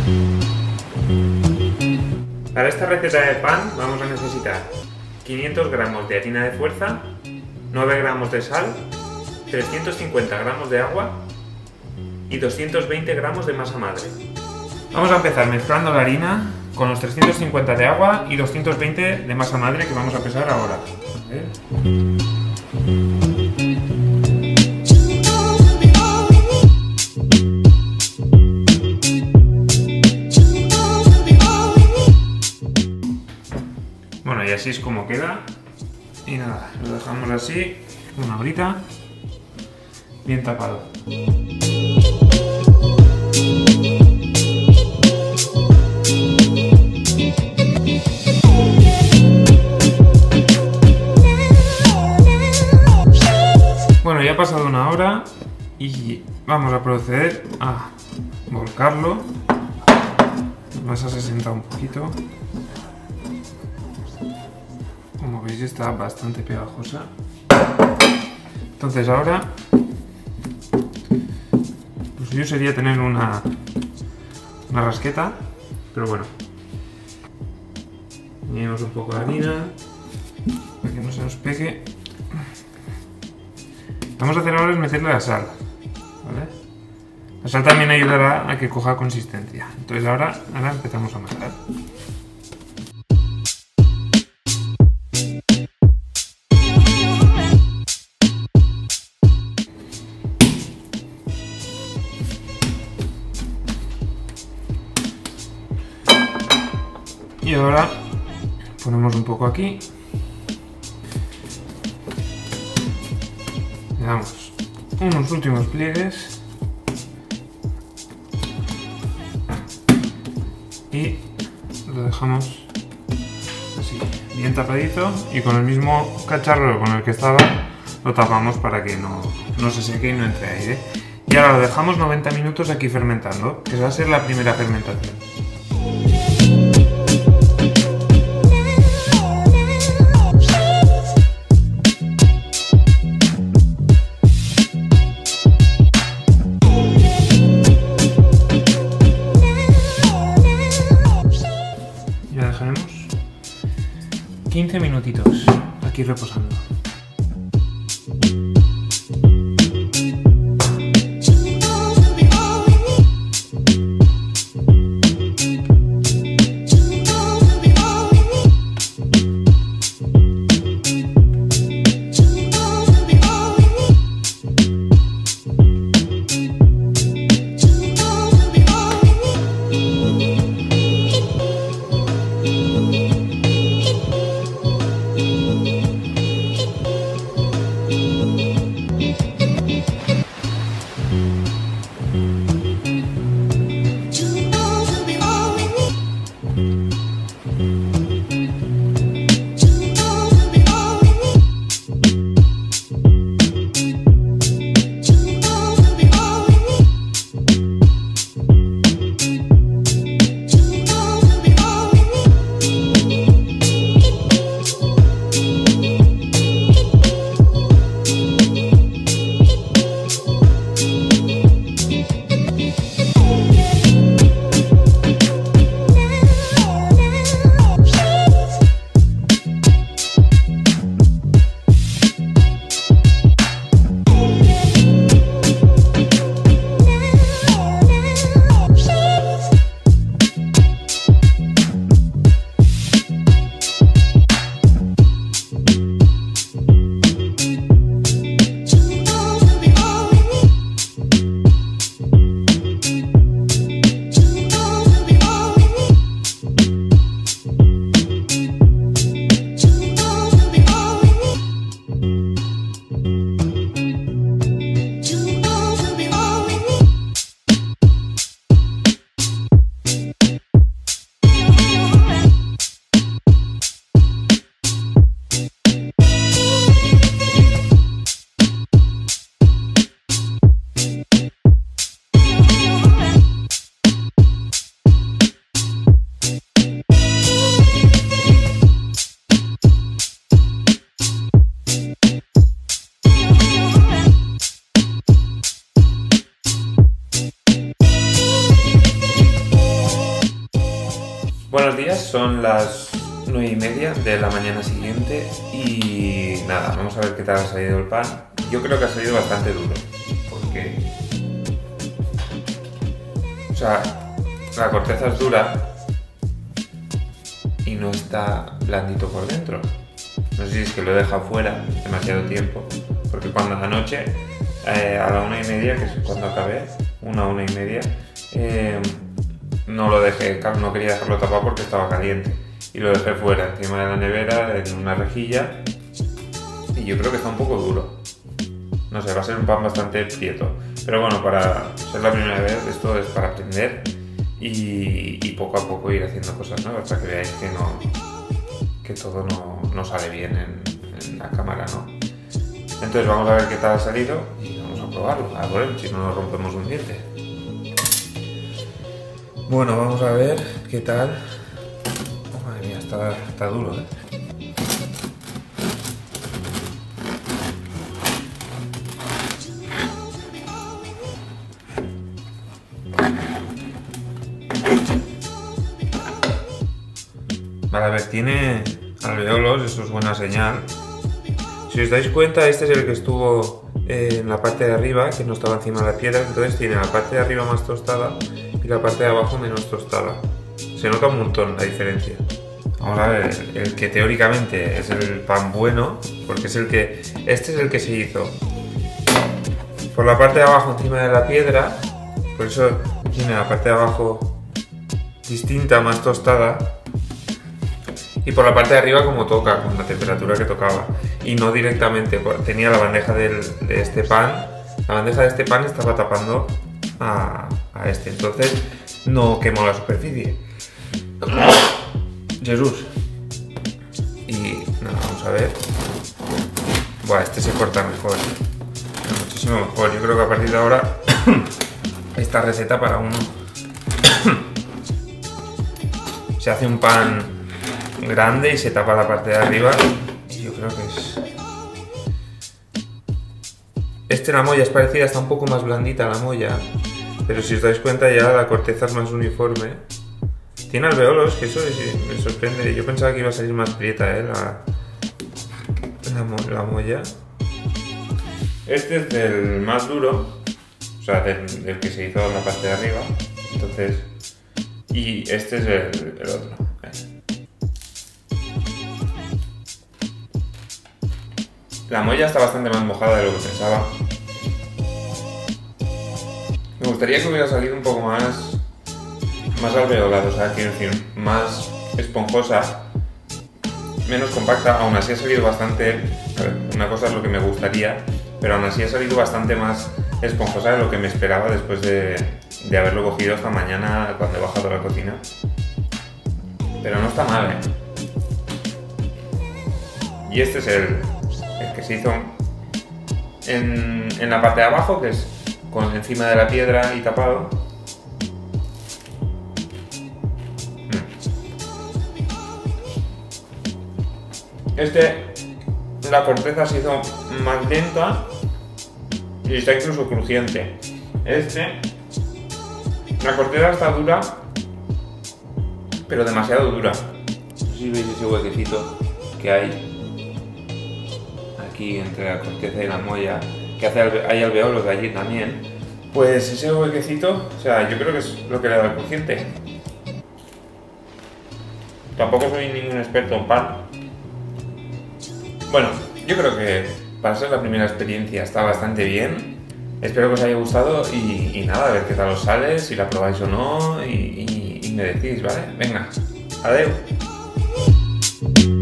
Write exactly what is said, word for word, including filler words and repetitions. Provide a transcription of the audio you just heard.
Para esta receta de pan vamos a necesitar quinientos gramos de harina de fuerza, nueve gramos de sal, trescientos cincuenta gramos de agua y doscientos veinte gramos de masa madre. Vamos a empezar mezclando la harina con los trescientos cincuenta de agua y doscientos veinte de masa madre que vamos a pesar ahora. ¿Vale? Bueno, y así es como queda. Y nada, lo dejamos así una horita bien tapado. Bueno, ya ha pasado una hora y vamos a proceder a volcarlo. La masa se sienta un poquito. Como veis está bastante pegajosa. Entonces ahora lo suyo sería tener una, una rasqueta, pero bueno. Añadimos un poco de harina para que no se nos pegue. Lo que vamos a hacer ahora es meterle la sal, ¿vale? La sal también ayudará a que coja consistencia. Entonces ahora, ahora empezamos a mezclar. Y ahora ponemos un poco aquí. Le damos unos últimos pliegues. Y lo dejamos así, bien tapadito. Y con el mismo cacharro con el que estaba, lo tapamos para que no, no se seque y no entre aire. Y ahora lo dejamos noventa minutos aquí fermentando, que va a ser la primera fermentación. quince minutitos aquí reposando. Buenos días, son las nueve y media de la mañana siguiente y nada, vamos a ver qué tal ha salido el pan. Yo creo que ha salido bastante duro, porque... O sea, la corteza es dura y no está blandito por dentro. No sé si es que lo he dejado fuera demasiado tiempo, porque cuando anoche, eh, a la una y media, que es cuando acabé, una, una y media, eh, no lo dejé, no quería dejarlo tapado porque estaba caliente y lo dejé fuera, encima de la nevera, en una rejilla, y yo creo que está un poco duro. No sé, va a ser un pan bastante prieto, pero bueno, para ser la primera vez, esto es para aprender y, y poco a poco ir haciendo cosas nuevas, para que veáis que, no, que todo no, no sale bien en, en la cámara, ¿no? Entonces vamos a ver qué tal ha salido y vamos a probarlo, a ver si no nos rompemos un diente. Bueno, vamos a ver qué tal. Oh, madre mía, está, está duro, ¿eh? Vale, a ver, tiene alveolos, eso es buena señal. Si os dais cuenta, este es el que estuvo en la parte de arriba, que no estaba encima de la piedra, entonces tiene la parte de arriba más tostada y la parte de abajo menos tostada. Se nota un montón la diferencia. Vamos a ver, el que teóricamente es el pan bueno, porque es el que... Este es el que se hizo por la parte de abajo encima de la piedra, por eso tiene la parte de abajo distinta, más tostada, y por la parte de arriba como toca, con la temperatura que tocaba, y no directamente. Tenía la bandeja del, de este pan, la bandeja de este pan estaba tapando a, a este, entonces no quemó la superficie. Jesús. Y nada, vamos a ver. Buah, este se corta mejor, muchísimo mejor. Yo creo que a partir de ahora esta receta para uno se hace un pan grande y se tapa la parte de arriba, y yo creo que es... Este, la molla es parecida, está un poco más blandita la molla, pero si os dais cuenta ya la corteza es más uniforme. Tiene alveolos, que eso me sorprende. Yo pensaba que iba a salir más prieta, ¿eh? la, la, mo la molla. Este es del más duro, o sea, del, del que se hizo en la parte de arriba, entonces, y este es el, el otro. La molla está bastante más mojada de lo que pensaba. Me gustaría que hubiera salido un poco más, más alveolada, o sea, quiero decir, más esponjosa, menos compacta. Aún así ha salido bastante, a ver, una cosa es lo que me gustaría, pero aún así ha salido bastante más esponjosa de lo que me esperaba después de, de haberlo cogido esta mañana cuando he bajado a la cocina. Pero no está mal, ¿eh? Y este es el... el que se hizo en, en la parte de abajo, que es con, encima de la piedra y tapado. Este, la corteza se hizo más lenta y está incluso crujiente. Este, la corteza está dura, pero demasiado dura. No sé si veis ese huequecito que hay aquí entre la corteza y la molla, que hace alve hay alveolos de allí también. Pues ese huequecito, o sea, yo creo que es lo que le da el crujiente. Tampoco soy ningún experto en pan. Bueno, yo creo que para ser la primera experiencia está bastante bien. Espero que os haya gustado y, y nada, a ver qué tal os sale, si la probáis o no, y, y, y me decís, ¿vale? Venga, adiós.